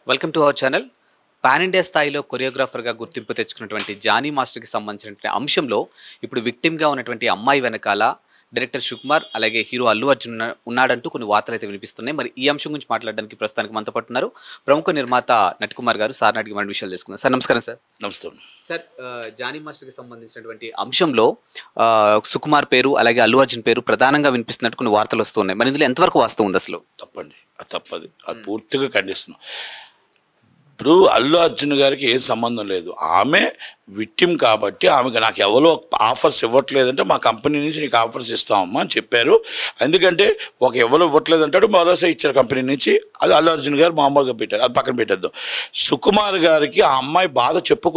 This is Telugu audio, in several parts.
Welcome to our channel. Pan India స్థాయిలో కొరియోగ్రాఫర్గా గుర్తింపు తెచ్చుకున్నటువంటి జానీ మాస్టర్కి సంబంధించినటువంటి అంశంలో ఇప్పుడు విక్టిమ్గా ఉన్నటువంటి అమ్మాయి వెనకాల డైరెక్టర్ సుకుమార్ అలాగే హీరో అల్లు అర్జున్ ఉన్నాడంటూ కొన్ని వార్తలు అయితే వినిపిస్తున్నాయి. మరి ఈ అంశం గురించి మాట్లాడడానికి ప్రస్తుతానికి మనతో పాటు ఉన్నారు ప్రముఖ నిర్మాత నటికుమార్ గారు. సార్ నాటికి మన విషయాలు తెలుసుకుందాం. సార్ నమస్కారం. సార్ నమస్తే సార్. జానీ మాస్టర్కి సంబంధించినటువంటి అంశంలో సుకుమార్ పేరు అలాగే అల్లు అర్జున్ పేరు ప్రధానంగా వినిపిస్తున్నట్టు కొన్ని వార్తలు వస్తున్నాయి. మరి ఇందులో ఎంతవరకు వాస్తవం ఉంది అసలు? తప్పండి, అది తప్పది, అది పూర్తిగా ఖండిస్తున్నాం. ఇప్పుడు అల్లు అర్జున్ గారికి ఏం సంబంధం లేదు. ఆమె విక్టిమ్ కాబట్టి ఆమెకు నాకు ఎవరో ఆఫర్స్ ఇవ్వట్లేదంటే మా కంపెనీ నుంచి నీకు ఆఫర్స్ ఇస్తామమ్మా అని చెప్పారు. ఎందుకంటే ఎవరో ఇవ్వట్లేదంటాడు, మరోసా ఇచ్చారు కంపెనీ నుంచి. అది అల్లు అర్జున్ గారు మామూలుగా పెట్టారు, అది పక్కన పెట్టేద్దాం. సుకుమార్ గారికి ఆ అమ్మాయి బాధ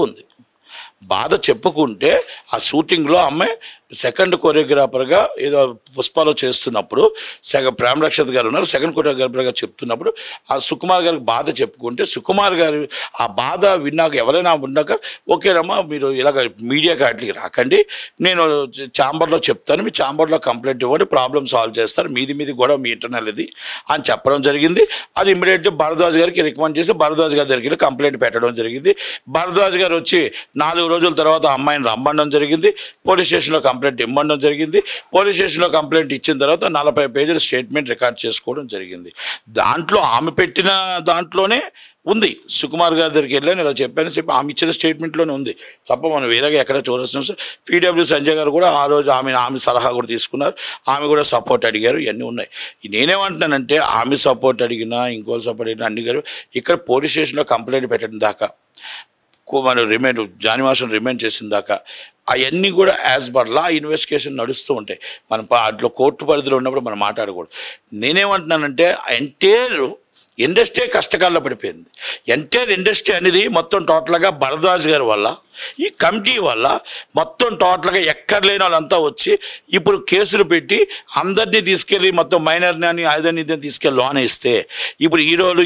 చెప్పుకుంటే ఆ షూటింగ్లో అమ్మాయి సెకండ్ కొరియోగ్రాఫర్గా ఏదో పుష్పాలో చేస్తున్నప్పుడు ప్రేమ్ రక్షత్ గారు ఉన్నారు, సెకండ్ కొరియోగ్రాఫర్గా చెప్తున్నప్పుడు ఆ సుకుమార్ గారికి బాధ చెప్పుకుంటే సుకుమార్ గారు ఆ బాధ విన్నాక ఎవరైనా ఉన్నాక ఓకేనమ్మా మీరు ఇలాగ మీడియాకి వాటికి రాకండి, నేను ఛాంబర్లో చెప్తాను, మీ ఛాంబర్లో కంప్లైంట్ ఇవ్వండి, ప్రాబ్లమ్ సాల్వ్ చేస్తారు, మీది కూడా మీ ఇంటర్నల్ ఇది అని చెప్పడం జరిగింది. అది ఇమ్మీడియట్గా భరద్వాజ్ గారికి రికమెండ్ చేసి భరద్వాజ్ గారి దగ్గరికి కంప్లైంట్ పెట్టడం జరిగింది. భరద్వాజ్ గారు వచ్చి 4 రోజుల తర్వాత అమ్మాయిని రమ్మడం జరిగింది, పోలీస్ స్టేషన్లో కంప్లైంట్ ఇవ్వడం జరిగింది. పోలీస్ స్టేషన్లో కంప్లైంట్ ఇచ్చిన తర్వాత 40 పేజీల స్టేట్మెంట్ రికార్డ్ చేసుకోవడం జరిగింది. దాంట్లో ఆమె పెట్టిన దాంట్లోనే ఉంది, సుకుమార్ గారి దగ్గరికి వెళ్ళి నేను చెప్పాను చెప్పి ఆమె ఇచ్చిన స్టేట్మెంట్లోనే ఉంది తప్ప మనం వేరేగా ఎక్కడ చూడాల్సిన అవసరం. పీడబ్ల్యూ సంజయ్ గారు కూడా ఆ రోజు ఆమె సలహా కూడా తీసుకున్నారు, ఆమె కూడా సపోర్ట్ అడిగారు, ఇవన్నీ ఉన్నాయి. నేనేమంటున్నానంటే ఆమె సపోర్ట్ అడిగినా ఇంకో సపోర్ట్ అడిగినా అన్ని గారు ఇక్కడ పోలీస్ స్టేషన్లో కంప్లైంట్ పెట్టడం దాకా మనం జానీ మాస్టర్ రిమైండ్ చేసిన దాకా అవన్నీ కూడా యాజ్ పర్ లా ఇన్వెస్టిగేషన్ నడుస్తూ ఉంటాయి. మనం అట్లా కోర్టు పరిధిలో ఉన్నప్పుడు మనం మాట్లాడకూడదు. నేనేమంటున్నానంటే ఎంటైర్ ఇండస్ట్రీ కష్టకాల్లో పడిపోయింది. ఎంటైర్ ఇండస్ట్రీ అనేది మొత్తం టోటల్గా భరద్వాజ్ గారి వల్ల, ఈ కమిటీ వల్ల మొత్తం టోటల్గా ఎక్కడ లేని వాళ్ళంతా వచ్చి ఇప్పుడు కేసులు పెట్టి అందరినీ తీసుకెళ్ళి మొత్తం మైనర్ని అని అదని ఇదని తీసుకెళ్ళి లోన్ ఇస్తే ఇప్పుడు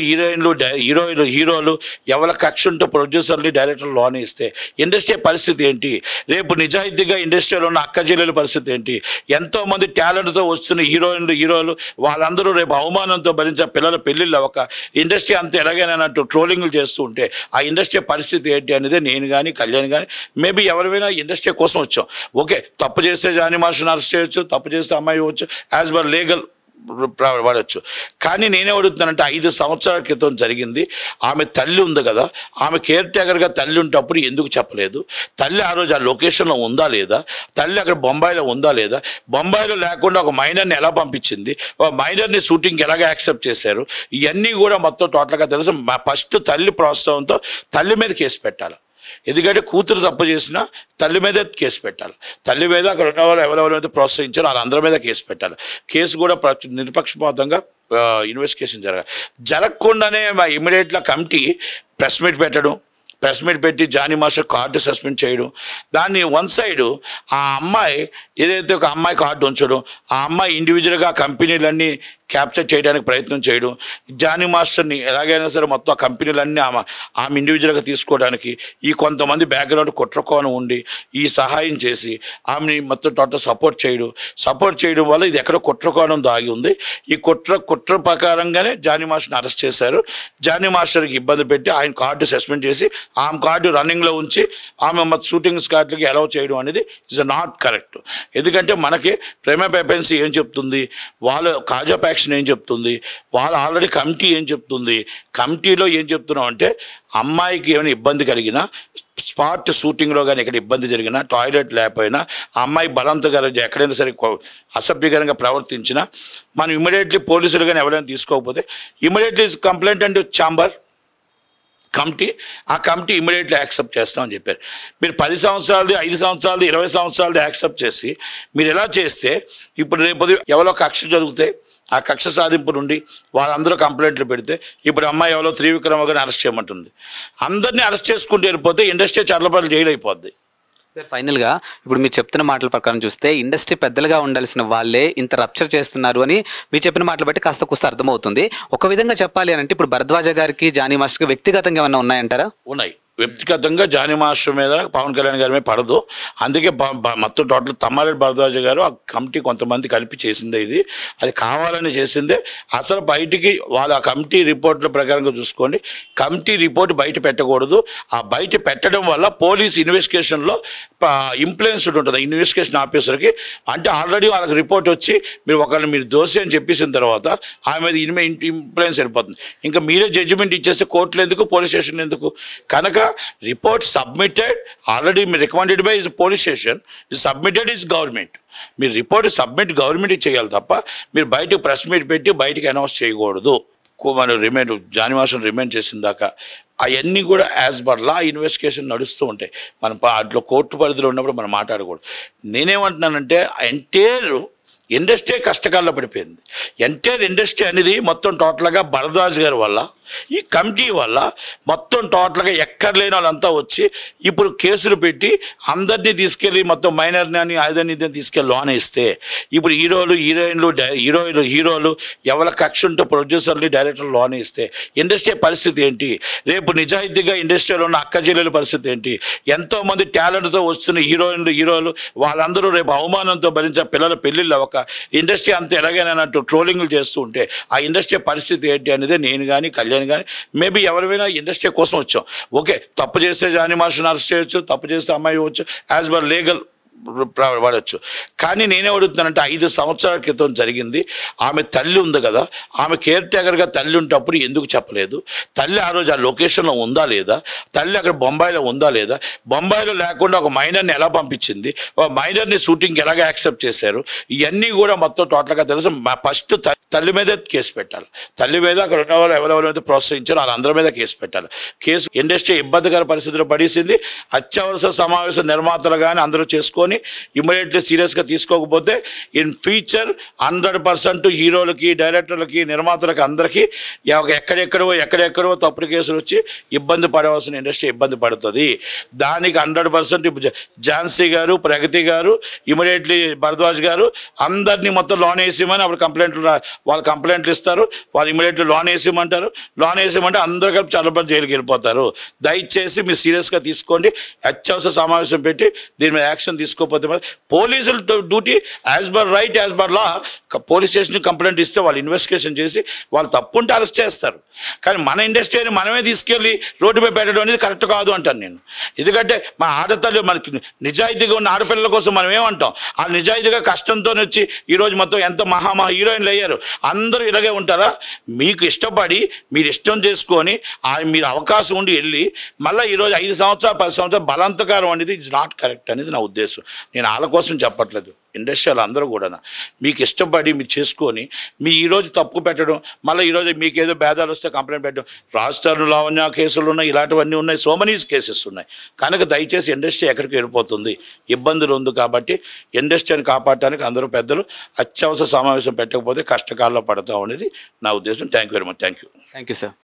హీరోలు ఎవరి కక్ష ఉంటే ప్రొడ్యూసర్లు డైరెక్టర్లు లోన్ ఇస్తే ఇండస్ట్రీ పరిస్థితి ఏంటి? రేపు నిజాయితీగా ఇండస్ట్రీలో ఉన్న అక్క చెల్లెల పరిస్థితి ఏంటి? ఎంతోమంది టాలెంట్తో వస్తున్న హీరోలు వాళ్ళందరూ రేపు అవమానంతో భరించే పిల్లల పెళ్ళిళ్ళు అవ్వక ఇండస్ట్రీ అంత ఎలాగైనానంటూ ట్రోలింగ్లు చేస్తూ ఉంటే ఆ ఇండస్ట్రీ పరిస్థితి ఏంటి అనేది నేను కానీ కళ్యాణ్ కానీ మేబీ ఎవరైనా ఇండస్ట్రీ కోసం వచ్చాం. ఓకే, తప్పు చేస్తే జానీ మాస్టర్ని అరెస్ట్ చేయొచ్చు, తప్పు చేస్తే అమ్మాయి ఇవ్వచ్చు, యాజ్ పర్ లీగల్ వాడచ్చు. కానీ నేనే అడుగుతున్నానంటే 5 సంవత్సరాల క్రితం జరిగింది. ఆమె తల్లి ఉంది కదా, ఆమె కేర్ టేకర్గా తల్లి ఉంటప్పుడు ఎందుకు చెప్పలేదు? తల్లి ఆ రోజు ఆ లొకేషన్లో ఉందా లేదా? తల్లి అక్కడ బొంబాయిలో ఉందా లేదా? బొంబాయిలో లేకుండా ఒక మైనర్ని ఎలా పంపించింది? ఒక మైనర్ని షూటింగ్కి ఎలాగ యాక్సెప్ట్ చేశారు? ఇవన్నీ కూడా మొత్తం టోటల్గా తెలుసు. ఫస్ట్ తల్లి ప్రోత్సాహంతో తల్లి మీద కేసు పెట్టాలి. ఎందుకంటే కూతురు తప్పు చేసినా తల్లి మీదే కేసు పెట్టాలి. తల్లి మీద అక్కడ ఉన్న వాళ్ళు ఎవరెవరైతే ప్రోత్సహించారో వాళ్ళందరి మీద కేసు పెట్టాలి. కేసు కూడా నిష్పక్షపాతంగా ఇన్వెస్టిగేషన్ జరగకుండానే ఇమ్మీడియట్గా కమిటీ ప్రెస్ మీట్ పెట్టి జానీ మాస్టర్ కార్డు సస్పెండ్ చేయడం, దాన్ని వన్ సైడు ఆ అమ్మాయి ఏదైతే ఒక అమ్మాయి కార్డు ఉంచడం, ఆ అమ్మాయి ఇండివిజువల్గా కంపెనీలన్నీ క్యాప్చర్ చేయడానికి ప్రయత్నం చేయడం, జానీ మాస్టర్ని ఎలాగైనా సరే మొత్తం ఆ కంపెనీలన్నీ ఆమె ఇండివిజువల్గా తీసుకోవడానికి ఈ కొంతమంది బ్యాక్గ్రౌండ్ కుట్రకోణం ఉండి ఈ సహాయం చేసి ఆమెని మొత్తం టోటల్ సపోర్ట్ చేయడం వల్ల ఇది ఎక్కడ కుట్రకోణం దాగి ఉంది. ఈ కుట్ర ప్రకారంగానే జానీ మాస్టర్ని అరెస్ట్ చేశారు. జానీ మాస్టర్కి ఇబ్బంది పెట్టి ఆయన కార్డు సస్పెండ్ చేసి ఆమె కార్డు రన్నింగ్లో ఉంచి ఆమె షూటింగ్ స్కాట్లకి అలౌ చేయడం అనేది ఇస్ నాట్ కరెక్ట్. ఎందుకంటే మనకి ప్రేమ పెపెన్సీ ఏం చెప్తుంది, వాళ్ళు కాజా ప్యాక్షన్ ఏం చెప్తుంది, వాళ్ళు ఆల్రెడీ కమిటీ ఏం చెప్తుంది, కమిటీలో ఏం చెప్తున్నాం అంటే అమ్మాయికి ఏమైనా ఇబ్బంది కలిగినా స్పాట్ షూటింగ్లో కానీ ఎక్కడ ఇబ్బంది జరిగినా టాయిలెట్ లేకపోయినా అమ్మాయి బలవంతంగా ఎక్కడైనా సరే అసభ్యకరంగా ప్రవర్తించినా మనం ఇమ్మీడియట్లీ పోలీసులు కానీ ఎవరైనా తీసుకోకపోతే immediately complaint and chamber committee, ఆ కమిటీ ఇమ్మీడియట్లీ యాక్సెప్ట్ చేస్తామని చెప్పారు. మీరు 10 సంవత్సరాలది 5 సంవత్సరాలది 20 సంవత్సరాలది యాక్సెప్ట్ చేసి మీరు ఎలా చేస్తే ఇప్పుడు రేపు ఎవరో కక్ష జరుగుతాయి, ఆ కక్ష సాధింపు నుండి వాళ్ళందరూ కంప్లైంట్లు పెడితే ఇప్పుడు అమ్మాయి ఎవరో త్రివిక్రమ గారిని అరెస్ట్ చేయమంటుంది. అందరినీ అరెస్ట్ చేసుకుంటూ వెళ్ళిపోతే ఇండస్ట్రీ చర్లపల్లి జైలు అయిపోద్ది. సార్ ఫైనల్గా ఇప్పుడు మీరు చెప్తున్న మాటల ప్రకారం చూస్తే ఇండస్ట్రీ పెద్దలుగా ఉండాల్సిన వాళ్ళే ఇంత రప్చర్ చేస్తున్నారు అని మీరు చెప్పిన మాటలు బట్టి కాస్త కుస్త అర్థమవుతుంది. ఒక విధంగా చెప్పాలి అని అంటే ఇప్పుడు భరద్వాజ గారికి జానీ మాస్టర్కి వ్యక్తిగతంగా ఏమన్నా ఉన్నాయంటారా? ఉన్నాయి, వ్యక్తిగతంగా జానీ మాస్టర్ మీద పవన్ కళ్యాణ్ గారి మీద పడదు. అందుకే మొత్తం టోటల్ తమ్మారెడ్డి భరద్వాజ గారు ఆ కమిటీ కొంతమంది కలిపి చేసిందే ఇది. అది కావాలని చేసిందే. అసలు బయటికి వాళ్ళ కమిటీ రిపోర్ట్ల ప్రకారంగా చూసుకోండి, కమిటీ రిపోర్ట్ బయట పెట్టకూడదు. ఆ బయట పెట్టడం వల్ల పోలీస్ ఇన్వెస్టిగేషన్లో ఇంప్లూయెన్స్డ్ ఉంటుంది ఇన్వెస్టిగేషన్ ఆఫీసర్కి. అంటే ఆల్రెడీ వాళ్ళకి రిపోర్ట్ వచ్చి మీరు దోషి అని చెప్పేసిన తర్వాత ఆమె మీద ఇంప్లూయెన్స్ వెళ్ళిపోతుంది. ఇంకా మీరే జడ్జిమెంట్ ఇచ్చేస్తే కోర్టులు ఎందుకు, పోలీస్ స్టేషన్ ఎందుకు? కనుక report submitted already recommended by is police station, is submitted is government. మీరు రిపోర్ట్ సబ్మిట్ గవర్నమెంట్ చేయాలి తప్ప మీరు బయటకు ప్రెస్ మీట్ పెట్టి బయటకు అనౌన్స్ చేయకూడదు. మనం రిమైండ్ జానీ మాస్టర్ రిమైండ్ చేసిన దాకా అవన్నీ కూడా యాజ్ పర్ లా ఇన్వెస్టిగేషన్ నడుస్తూ ఉంటాయి. మనం అట్లా కోర్టు పరిధిలో ఉన్నప్పుడు మనం మాట్లాడకూడదు. నేనేమంటున్నానంటే ఎంటైర్ ఇండస్ట్రీ కష్టకాల్లో పడిపోయింది. ఎంటైర్ ఇండస్ట్రీ అనేది మొత్తం టోటల్గా భరద్వాజ్ గారి వల్ల, ఈ కమిటీ వల్ల మొత్తం టోటల్గా ఎక్కడ లేని వాళ్ళంతా వచ్చి ఇప్పుడు కేసులు పెట్టి అందరినీ తీసుకెళ్ళి మొత్తం మైనర్ని అని అదని ఇదని తీసుకెళ్ళి లోన్ ఇస్తే ఇప్పుడు హీరోలు ఎవరి కక్ష ఉంటే ప్రొడ్యూసర్లు డైరెక్టర్లు లోన్ ఇస్తే ఇండస్ట్రీ పరిస్థితి ఏంటి? రేపు నిజాయితీగా ఇండస్ట్రీలో ఉన్న అక్క చెల్లెల పరిస్థితి ఏంటి? ఎంతోమంది టాలెంట్తో వస్తున్న హీరోలు వాళ్ళందరూ రేపు అవమానంతో భరించే పిల్లల పెళ్ళిళ్ళు అవ్వక ఇండస్ట్రీ అంత ఎలాగైనానంటూ ట్రోలింగ్లు చేస్తూ ఉంటే ఆ ఇండస్ట్రీ పరిస్థితి ఏంటి అనేది నేను కానీ కళ్యాణ్ కానీ మేబీ ఎవరైనా ఇండస్ట్రీ కోసం వచ్చాం. ఓకే, తప్పు చేస్తే జానీ మాస్టర్ని అరెస్ట్ చేయొచ్చు, తప్పు చేస్తే అమ్మాయి ఇవ్వచ్చు, యాజ్ పర్ లీగల్ పడవచ్చు. కానీ నేనే అడుగుతున్నానంటే 5 సంవత్సరాల క్రితం జరిగింది. ఆమె తల్లి ఉంది కదా, ఆమె కేర్ టేకర్గా తల్లి ఉంటప్పుడు ఎందుకు చెప్పలేదు? తల్లి ఆ రోజు ఆ లొకేషన్లో ఉందా లేదా? తల్లి అక్కడ బొంబాయిలో ఉందా లేదా? బొంబాయిలో లేకుండా ఒక మైనర్ని ఎలా పంపించింది? ఒక మైనర్ని షూటింగ్కి ఎలాగ యాక్సెప్ట్ చేశారు? ఇవన్నీ కూడా మొత్తం టోటల్గా తెలుసు. ఫస్ట్ తల్లి మీదే కేసు పెట్టాలి. తల్లి మీద అక్కడ ఉన్న వాళ్ళు ఎవరెవరైతే ప్రోత్సహించారో వాళ్ళందరి మీద కేసు పెట్టాలి. కేసు ఇండస్ట్రీ ఇబ్బందికర పరిస్థితిలో పడేసింది. అత్యవసర సమావేశం నిర్మాతలు కానీ అందరూ చేసుకొని ఇమ్మీడియట్లీ సీరియస్గా తీసుకోకపోతే ఇన్ ఫ్యూచర్ 100% హీరోలకి, డైరెక్టర్లకి, నిర్మాతలకి అందరికీ ఎక్కడెక్కడో తప్పుడు కేసులు వచ్చి ఇబ్బంది పడవలసిన ఇండస్ట్రీ ఇబ్బంది పడుతుంది. దానికి 100% ఝాన్సీ గారు, ప్రగతి గారు, ఇమ్మీడియట్లీ భరద్వాజ్ గారు అందరినీ మొత్తం లోన్ వేసేయమని అప్పుడు వాళ్ళు కంప్లైంట్లు ఇస్తారు. వాళ్ళు ఇమ్మీడియట్లీ లోన్ వేసేయమంటారు. లోన్ వేసేయమంటే అందరూ కలిపి చల్లబడి జైలుకి వెళ్ళిపోతారు. దయచేసి మీరు సీరియస్గా తీసుకోండి. అత్యవసర సమావేశం పెట్టి దీని మీద యాక్షన్ తీసుకోకపోతే పోలీసుల duty as per right, as per law police station complaint ఇస్తే వాళ్ళు ఇన్వెస్టిగేషన్ చేసి వాళ్ళు తప్పుంటే అరెస్ట్ చేస్తారు. కానీ మన ఇండస్ట్రీని మనమే తీసుకెళ్ళి రోడ్డుపై పెట్టడం అనేది కరెక్ట్ కాదు అంటాను నేను. ఎందుకంటే మా ఆడతల్లి మనకి నిజాయితీగా ఉన్న ఆడపిల్లల కోసం మనం ఏమంటాం? ఆ నిజాయితీగా కష్టంతో వచ్చి ఈరోజు మొత్తం ఎంత మహా హీరోయిన్లు అయ్యారు. అందరూ ఇలాగే ఉంటారా? మీకు ఇష్టపడి మీరు ఇష్టం చేసుకొని మీరు అవకాశం ఉండి వెళ్ళి మళ్ళీ ఈరోజు 5 సంవత్సరాలు 10 సంవత్సరాలు బలాంతకారం అనేది ఇట్స్ నాట్ కరెక్ట్ అనేది నా ఉద్దేశం. నేను వాళ్ళ కోసం చెప్పట్లేదు. ఇండస్ట్రీలు అందరూ కూడా మీకు ఇష్టపడి మీరు చేసుకొని మీ ఈరోజు తప్పు పెట్టడం, మళ్ళీ ఈరోజు మీకు ఏదో భేదాలు వస్తే కంప్లైంట్ పెట్టడం, రాజస్థాన్ లావణ్య కేసులు ఉన్నాయి, ఇలాంటివన్నీ ఉన్నాయి, సో మెనీ కేసెస్ ఉన్నాయి. కనుక దయచేసి ఇండస్ట్రీ ఎక్కడికి వెళ్ళిపోతుంది, ఇబ్బందులు ఉంది. కాబట్టి ఇండస్ట్రీని కాపాడటానికి అందరూ పెద్దలు అత్యవసర సమావేశం పెట్టకపోతే కష్టకాలంలో పడతాం అనేది నా ఉద్దేశం. Thank you very much. Thank you sir.